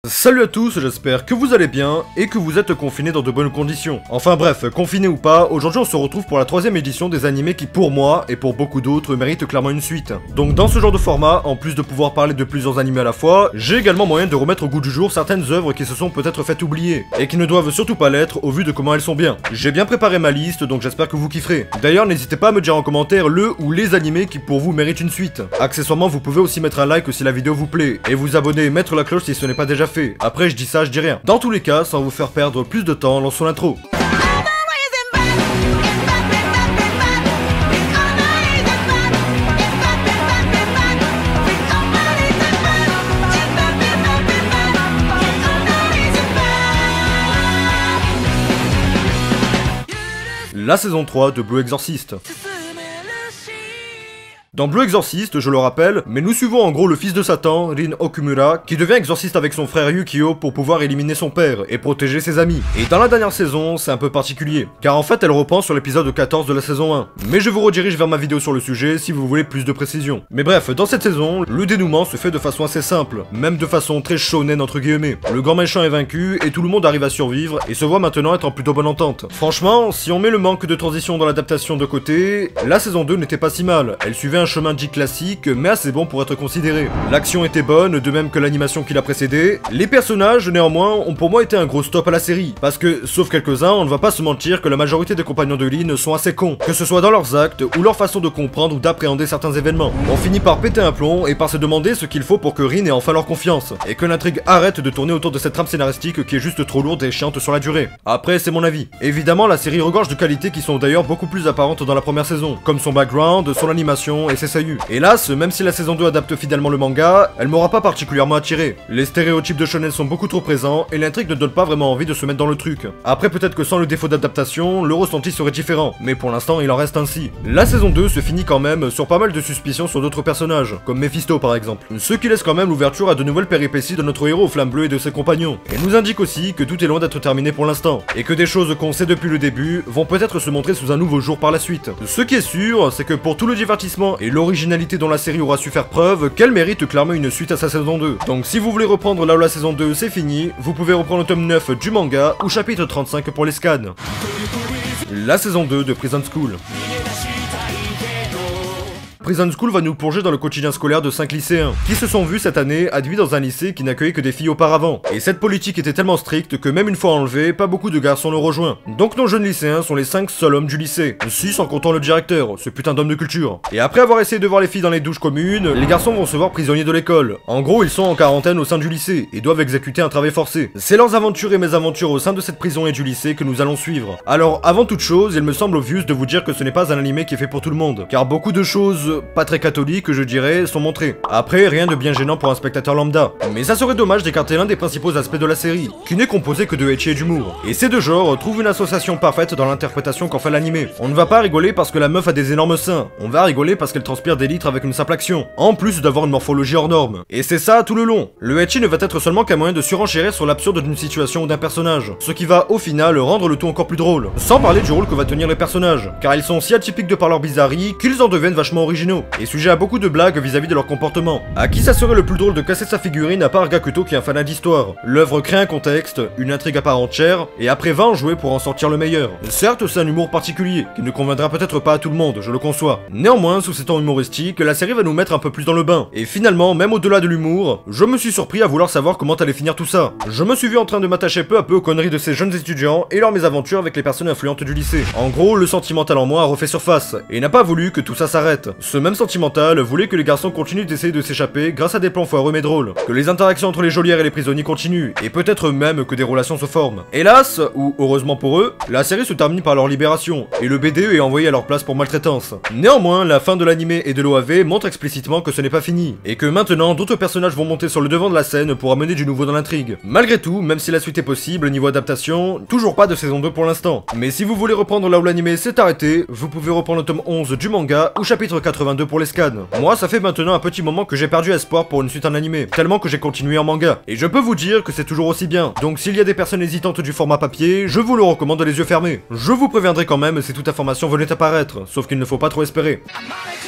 Salut à tous, j'espère que vous allez bien et que vous êtes confinés dans de bonnes conditions. Enfin bref, confinés ou pas, aujourd'hui on se retrouve pour la 3ème édition des animés qui pour moi et pour beaucoup d'autres méritent clairement une suite. Donc dans ce genre de format, en plus de pouvoir parler de plusieurs animés à la fois, j'ai également moyen de remettre au goût du jour certaines œuvres qui se sont peut-être faites oublier et qui ne doivent surtout pas l'être au vu de comment elles sont bien. J'ai bien préparé ma liste donc j'espère que vous kifferez. D'ailleurs n'hésitez pas à me dire en commentaire le ou les animés qui pour vous méritent une suite. Accessoirement vous pouvez aussi mettre un like si la vidéo vous plaît et vous abonner et mettre la cloche si ce n'est pas déjà fait. Après je dis ça, je dis rien. Dans tous les cas, sans vous faire perdre plus de temps, lançons l'intro. La saison 3 de Blue Exorcist. Dans Blue Exorcist, je le rappelle, mais nous suivons en gros le fils de Satan, Rin Okumura, qui devient exorciste avec son frère Yukio pour pouvoir éliminer son père et protéger ses amis. Et dans la dernière saison, c'est un peu particulier, car en fait elle reprend sur l'épisode 14 de la saison 1. Mais je vous redirige vers ma vidéo sur le sujet si vous voulez plus de précision. Mais bref, dans cette saison, le dénouement se fait de façon assez simple, même de façon très shonen entre guillemets. Le grand méchant est vaincu et tout le monde arrive à survivre et se voit maintenant être en plutôt bonne entente. Franchement, si on met le manque de transition dans l'adaptation de côté, la saison 2 n'était pas si mal, elle suivait un chemin dit classique, mais assez bon pour être considéré. L'action était bonne, de même que l'animation qui l'a précédée. Les personnages, néanmoins, ont pour moi été un gros stop à la série, parce que, sauf quelques-uns, on ne va pas se mentir que la majorité des compagnons de Lynn sont assez cons, que ce soit dans leurs actes, ou leur façon de comprendre ou d'appréhender certains événements. On finit par péter un plomb et par se demander ce qu'il faut pour que Rin ait enfin leur confiance, et que l'intrigue arrête de tourner autour de cette trame scénaristique qui est juste trop lourde et chiante sur la durée. Après, c'est mon avis. Évidemment, la série regorge de qualités qui sont d'ailleurs beaucoup plus apparentes dans la première saison, comme son background, son animation et ses saillues. Hélas, même si la saison 2 adapte fidèlement le manga, elle m'aura pas particulièrement attiré. Les stéréotypes de shonen sont beaucoup trop présents et l'intrigue ne donne pas vraiment envie de se mettre dans le truc. Après peut-être que sans le défaut d'adaptation, le ressenti serait différent, mais pour l'instant il en reste ainsi. La saison 2 se finit quand même sur pas mal de suspicions sur d'autres personnages, comme Mephisto par exemple, ce qui laisse quand même l'ouverture à de nouvelles péripéties de notre héros aux flammes bleues et de ses compagnons. Et nous indique aussi que tout est loin d'être terminé pour l'instant, et que des choses qu'on sait depuis le début vont peut-être se montrer sous un nouveau jour par la suite. Ce qui est sûr, c'est que pour tout le divertissement et l'originalité dont la série aura su faire preuve, qu'elle mérite clairement une suite à sa saison 2. Donc si vous voulez reprendre là où la saison 2 c'est fini, vous pouvez reprendre le tome 9 du manga ou chapitre 35 pour les scans. La saison 2 de Prison School. Prison School va nous plonger dans le quotidien scolaire de 5 lycéens, qui se sont vus cette année admis dans un lycée qui n'accueillait que des filles auparavant. Et cette politique était tellement stricte que même une fois enlevée, pas beaucoup de garçons le rejoint. Donc nos jeunes lycéens sont les 5 seuls hommes du lycée, 6 en comptant le directeur, ce putain d'homme de culture. Et après avoir essayé de voir les filles dans les douches communes, les garçons vont se voir prisonniers de l'école. En gros, ils sont en quarantaine au sein du lycée, et doivent exécuter un travail forcé. C'est leurs aventures et mésaventures au sein de cette prison et du lycée que nous allons suivre. Alors, avant toute chose, il me semble obvious de vous dire que ce n'est pas un animé qui est fait pour tout le monde, car beaucoup de choses pas très catholiques, je dirais, sont montrés. Après, rien de bien gênant pour un spectateur lambda. Mais ça serait dommage d'écarter l'un des principaux aspects de la série, qui n'est composé que de ecchi et d'humour. Et ces deux genres trouvent une association parfaite dans l'interprétation qu'en fait l'animé. On ne va pas rigoler parce que la meuf a des énormes seins, on va rigoler parce qu'elle transpire des litres avec une simple action, en plus d'avoir une morphologie hors norme. Et c'est ça tout le long. Le ecchi ne va être seulement qu'un moyen de surenchérir sur l'absurde d'une situation ou d'un personnage, ce qui va au final rendre le tout encore plus drôle. Sans parler du rôle que va tenir les personnages, car ils sont si atypiques de par leur bizarrerie qu'ils en deviennent vachement originaux. Et sujet à beaucoup de blagues vis-à-vis de leur comportement. À qui ça serait le plus drôle de casser sa figurine à part Gakuto qui est un fanat d'histoire? L'œuvre crée un contexte, une intrigue à part entière, et après va en jouer pour en sortir le meilleur. Certes, c'est un humour particulier, qui ne conviendra peut-être pas à tout le monde, je le conçois. Néanmoins, sous ces temps humoristiques, la série va nous mettre un peu plus dans le bain. Et finalement, même au-delà de l'humour, je me suis surpris à vouloir savoir comment allait finir tout ça. Je me suis vu en train de m'attacher peu à peu aux conneries de ces jeunes étudiants et leurs mésaventures avec les personnes influentes du lycée. En gros, le sentimental en moi a refait surface, et n'a pas voulu que tout ça s'arrête. Ce même sentimental voulait que les garçons continuent d'essayer de s'échapper grâce à des plans foireux mais drôles, que les interactions entre les geôlières et les prisonniers continuent, et peut-être même que des relations se forment. Hélas, ou heureusement pour eux, la série se termine par leur libération, et le BDE est envoyé à leur place pour maltraitance. Néanmoins, la fin de l'animé et de l'OAV montre explicitement que ce n'est pas fini, et que maintenant d'autres personnages vont monter sur le devant de la scène pour amener du nouveau dans l'intrigue. Malgré tout, même si la suite est possible niveau adaptation, toujours pas de saison 2 pour l'instant. Mais si vous voulez reprendre là où l'animé s'est arrêté, vous pouvez reprendre le tome 11 du manga ou chapitre 82 pour les scans. Moi, ça fait maintenant un petit moment que j'ai perdu espoir pour une suite en animé, tellement que j'ai continué en manga. Et je peux vous dire que c'est toujours aussi bien. Donc s'il y a des personnes hésitantes du format papier, je vous le recommande les yeux fermés. Je vous préviendrai quand même si toute information venait apparaître, sauf qu'il ne faut pas trop espérer.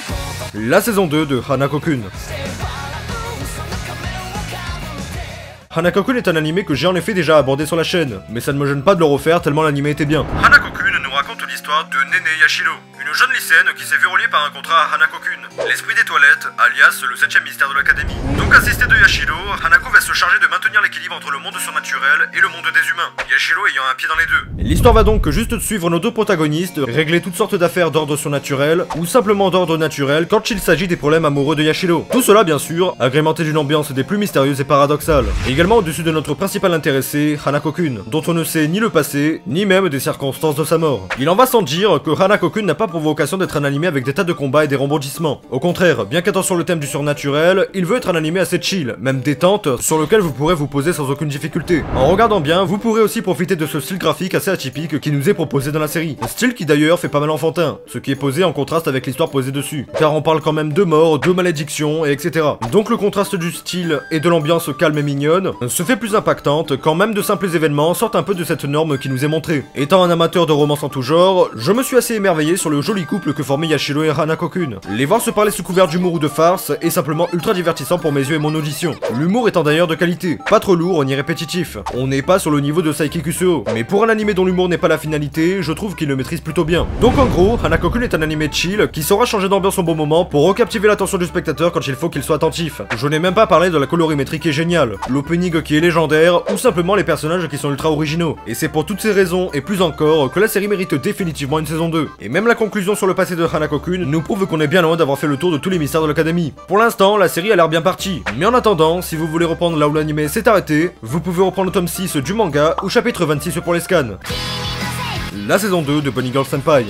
La saison 2 de Hanako-kun. Hanako-kun est un animé que j'ai en effet déjà abordé sur la chaîne, mais ça ne me gêne pas de le refaire tellement l'animé était bien. Hanako-kun nous raconte l'histoire de Nene Yashiro, une jeune lycéenne qui s'est fait relier par un contrat à Hanako-kun, l'esprit des toilettes, alias le 7ème mystère de l'académie. Donc assisté de Yashiro, Hanako va se charger de maintenir l'équilibre entre le monde surnaturel et le monde des humains, Yashiro ayant un pied dans les deux. L'histoire va donc juste suivre nos deux protagonistes, régler toutes sortes d'affaires d'ordre surnaturel, ou simplement d'ordre naturel quand il s'agit des problèmes amoureux de Yashiro. Tout cela bien sûr, agrémenté d'une ambiance des plus mystérieuses et paradoxales. Et également au-dessus de notre principal intéressé, Hanako-kun, dont on ne sait ni le passé, ni même des circonstances de sa mort. Il en va sans dire que Hanako-kun n'a pas pour vocation d'être un animé avec des tas de combats et des rebondissements. Au contraire, bien qu'étant sur le thème du surnaturel, il veut être un animé assez chill, même détente, sur lequel vous pourrez vous poser sans aucune difficulté. En regardant bien, vous pourrez aussi profiter de ce style graphique assez atypique qui nous est proposé dans la série. Un style qui d'ailleurs fait pas mal enfantin, ce qui est posé en contraste avec l'histoire posée dessus, car on parle quand même de mort, de malédiction, et etc. Donc le contraste du style et de l'ambiance calme et mignonne se fait plus impactante quand même de simples événements sortent un peu de cette norme qui nous est montrée. Étant un amateur de romance en tout genre, je me suis assez émerveillé sur le joli couple que formaient Yashiro et Hanako-kun. Les voir se parler sous couvert d'humour ou de farce est simplement ultra divertissant pour mes yeux et mon audition. L'humour étant d'ailleurs de qualité, pas trop lourd ni répétitif. On n'est pas sur le niveau de Saiki Kusuo, mais pour un animé dont l'humour n'est pas la finalité, je trouve qu'il le maîtrise plutôt bien. Donc en gros, Hanako-kun est un animé chill qui saura changer d'ambiance au bon moment pour recaptiver l'attention du spectateur quand il faut qu'il soit attentif. Je n'ai même pas parlé de la colorimétrie qui est géniale, l'opening qui est légendaire, ou simplement les personnages qui sont ultra originaux. Et c'est pour toutes ces raisons, et plus encore, que la série mérite définitivement une saison 2. Et même la conclusion sur le passé de Hanako-kun nous prouve qu'on est bien loin d'avoir fait le tour de tous les mystères de l'académie. Pour l'instant, la série a l'air bien partie. Mais en attendant, si vous voulez reprendre là où l'anime s'est arrêté, vous pouvez reprendre le tome 6 du manga ou chapitre 26 pour les scans. La saison 2 de Bunny Girl Senpai.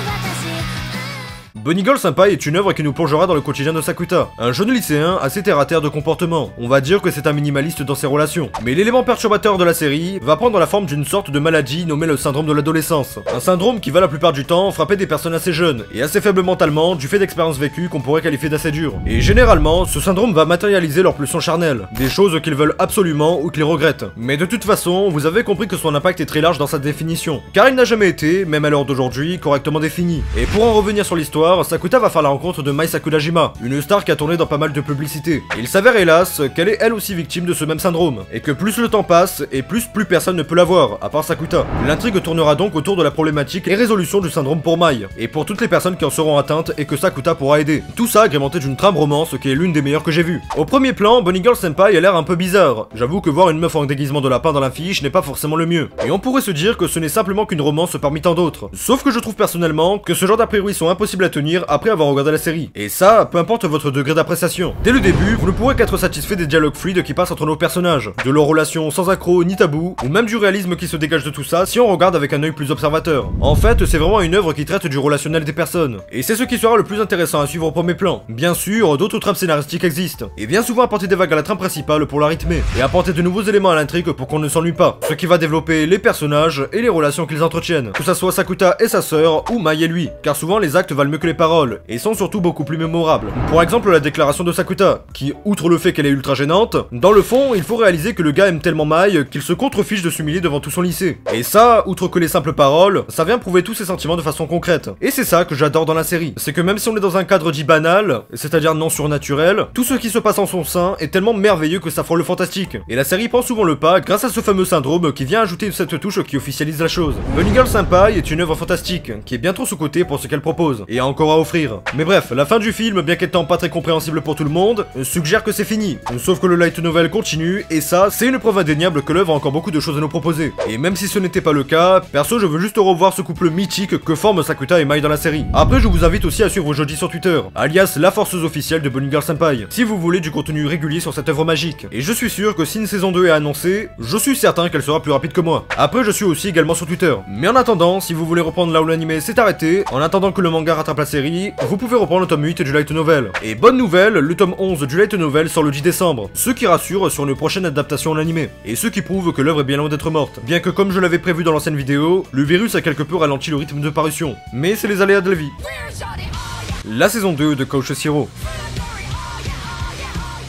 Bunny Girl Senpai est une œuvre qui nous plongera dans le quotidien de Sakuta, un jeune lycéen assez terre-à-terre de comportement. On va dire que c'est un minimaliste dans ses relations. Mais l'élément perturbateur de la série va prendre la forme d'une sorte de maladie nommée le syndrome de l'adolescence. Un syndrome qui va la plupart du temps frapper des personnes assez jeunes, et assez faibles mentalement du fait d'expériences vécues qu'on pourrait qualifier d'assez dures. Et généralement, ce syndrome va matérialiser leurs pulsions charnelles, des choses qu'ils veulent absolument ou qu'ils regrettent. Mais de toute façon, vous avez compris que son impact est très large dans sa définition, car il n'a jamais été, même à l'heure d'aujourd'hui, correctement défini. Et pour en revenir sur l'histoire, Sakuta va faire la rencontre de Mai Sakurajima, une star qui a tourné dans pas mal de publicités. Il s'avère hélas qu'elle est elle aussi victime de ce même syndrome, et que plus le temps passe, et plus personne ne peut la voir, à part Sakuta. L'intrigue tournera donc autour de la problématique et résolution du syndrome pour Mai, et pour toutes les personnes qui en seront atteintes et que Sakuta pourra aider. Tout ça agrémenté d'une trame romance qui est l'une des meilleures que j'ai vues. Au premier plan, Bunny Girl Senpai a l'air un peu bizarre. J'avoue que voir une meuf en déguisement de lapin dans l'affiche n'est pas forcément le mieux. Et on pourrait se dire que ce n'est simplement qu'une romance parmi tant d'autres. Sauf que je trouve personnellement que ce genre d'a priori sont impossibles à tenir après avoir regardé la série. Et ça, peu importe votre degré d'appréciation. Dès le début, vous ne pourrez qu'être satisfait des dialogues fluides qui passent entre nos personnages, de leurs relations sans accroc ni tabou, ou même du réalisme qui se dégage de tout ça si on regarde avec un œil plus observateur. En fait, c'est vraiment une œuvre qui traite du relationnel des personnes. Et c'est ce qui sera le plus intéressant à suivre au premier plan. Bien sûr, d'autres trames scénaristiques existent, et bien souvent apporter des vagues à la trame principale pour la rythmer, et apporter de nouveaux éléments à l'intrigue pour qu'on ne s'ennuie pas, ce qui va développer les personnages et les relations qu'ils entretiennent, que ça soit Sakuta et sa sœur, ou Mai et lui, car souvent les actes valent mieux que les paroles, et sont surtout beaucoup plus mémorables. Pour exemple, la déclaration de Sakuta, qui, outre le fait qu'elle est ultra gênante, dans le fond, il faut réaliser que le gars aime tellement Mai qu'il se contrefiche de s'humilier devant tout son lycée. Et ça, outre que les simples paroles, ça vient prouver tous ses sentiments de façon concrète. Et c'est ça que j'adore dans la série, c'est que même si on est dans un cadre dit banal, c'est-à-dire non surnaturel, tout ce qui se passe en son sein est tellement merveilleux que ça frôle le fantastique. Et la série prend souvent le pas grâce à ce fameux syndrome qui vient ajouter cette touche qui officialise la chose. Bunny Girl Senpai est une œuvre fantastique, qui est bien trop sous-cotée pour ce qu'elle propose, et a encore à offrir. Mais bref, la fin du film, bien qu'étant pas très compréhensible pour tout le monde, suggère que c'est fini. Sauf que le light novel continue, et ça, c'est une preuve indéniable que l'œuvre a encore beaucoup de choses à nous proposer. Et même si ce n'était pas le cas, perso, je veux juste revoir ce couple mythique que forment Sakuta et Mai dans la série. Après, je vous invite aussi à suivre Joji sur Twitter, alias la forceuse officielle de Bunny Girl Senpai, si vous voulez du contenu régulier sur cette œuvre magique. Et je suis sûr que si une saison 2 est annoncée, je suis certain qu'elle sera plus rapide que moi. Après, je suis aussi également sur Twitter. Mais en attendant, si vous voulez reprendre là où l'anime s'est arrêté, en attendant que le manga rattrape la série, vous pouvez reprendre le tome 8 du light novel. Et bonne nouvelle, le tome 11 du light novel sort le 10 décembre, ce qui rassure sur une prochaine adaptation en animé, et ce qui prouve que l'œuvre est bien loin d'être morte, bien que comme je l'avais prévu dans l'ancienne vidéo, le virus a quelque peu ralenti le rythme de parution, mais c'est les aléas de la vie. La saison 2 de Koushoushiro.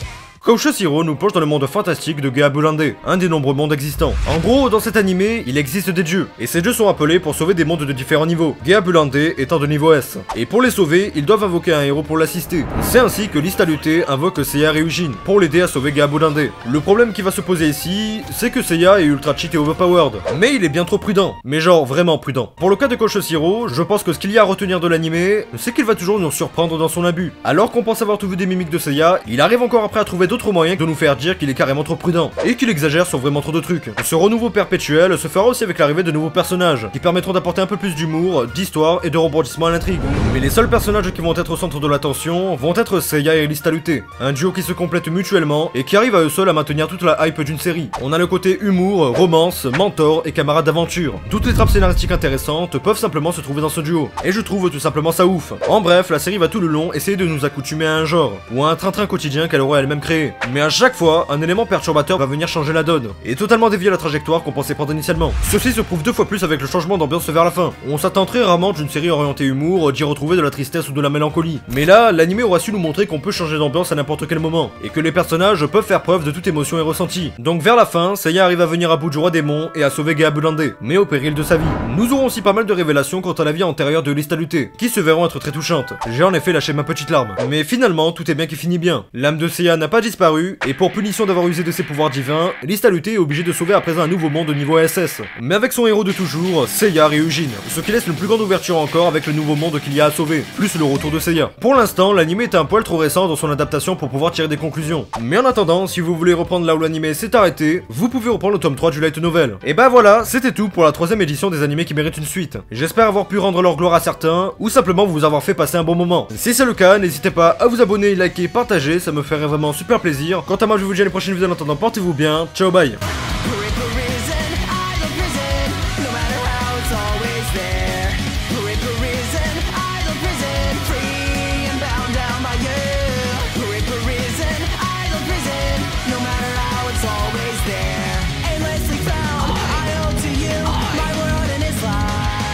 Cautious Hero nous plonge dans le monde fantastique de Geha Bulandé, un des nombreux mondes existants. En gros, dans cet animé, il existe des dieux, et ces dieux sont appelés pour sauver des mondes de différents niveaux, Geha Bulandé étant de niveau S. Et pour les sauver, ils doivent invoquer un héros pour l'assister. C'est ainsi que Lista Luté invoque Seiya Ryujin pour l'aider à sauver Geha Bulandé. Le problème qui va se poser ici, c'est que Seiya est ultra cheat et overpowered, mais il est bien trop prudent, mais genre vraiment prudent. Pour le cas de Cautious Hero, je pense que ce qu'il y a à retenir de l'animé, c'est qu'il va toujours nous surprendre dans son abus. Alors qu'on pense avoir tout vu des mimiques de Seiya, il arrive encore après à trouver d'autres moyens de nous faire dire qu'il est carrément trop prudent, et qu'il exagère sur vraiment trop de trucs. Ce renouveau perpétuel se fera aussi avec l'arrivée de nouveaux personnages, qui permettront d'apporter un peu plus d'humour, d'histoire et de rebondissement à l'intrigue. Mais les seuls personnages qui vont être au centre de l'attention vont être Seiya et Lista Luté, un duo qui se complète mutuellement et qui arrive à eux seuls à maintenir toute la hype d'une série. On a le côté humour, romance, mentor et camarade d'aventure. Toutes les trappes scénaristiques intéressantes peuvent simplement se trouver dans ce duo, et je trouve tout simplement ça ouf. En bref, la série va tout le long essayer de nous accoutumer à un genre, ou à un train-train quotidien qu'elle aurait elle-même créé. Mais à chaque fois, un élément perturbateur va venir changer la donne, et totalement dévier la trajectoire qu'on pensait prendre initialement. Ceci se prouve 2 fois plus avec le changement d'ambiance vers la fin. On s'attend très rarement d'une série orientée humour d'y retrouver de la tristesse ou de la mélancolie. Mais là, l'anime aura su nous montrer qu'on peut changer d'ambiance à n'importe quel moment, et que les personnages peuvent faire preuve de toute émotion et ressenti. Donc vers la fin, Seiya arrive à venir à bout du roi démon et à sauver Geha Bulandé, mais au péril de sa vie. Nous aurons aussi pas mal de révélations quant à la vie antérieure de Lista Luté, qui se verront être très touchantes. J'ai en effet lâché ma petite larme. Mais finalement, tout est bien qui finit bien. L'âme de Seiya n'a pas disparu, et pour punition d'avoir usé de ses pouvoirs divins, Lista Luté est obligé de sauver à présent un nouveau monde de niveau SS. Mais avec son héros de toujours, Seiya Ryujin, ce qui laisse une plus grande ouverture encore avec le nouveau monde qu'il y a à sauver, plus le retour de Seiya. Pour l'instant, l'anime est un poil trop récent dans son adaptation pour pouvoir tirer des conclusions. Mais en attendant, si vous voulez reprendre là où l'anime s'est arrêté, vous pouvez reprendre le tome 3 du light novel. Et bah voilà, c'était tout pour la 3ème édition des animés qui méritent une suite. J'espère avoir pu rendre leur gloire à certains, ou simplement vous avoir fait passer un bon moment. Si c'est le cas, n'hésitez pas à vous abonner, liker, partager, ça me ferait vraiment super plaisir. Quant à moi, je vous dis à la prochaine vidéo, en attendant, portez-vous bien, ciao bye.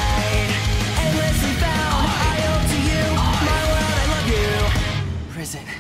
Prison.